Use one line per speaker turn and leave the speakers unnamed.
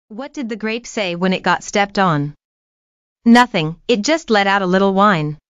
What did the grape say when it got stepped on? Nothing, it just let out a little whine.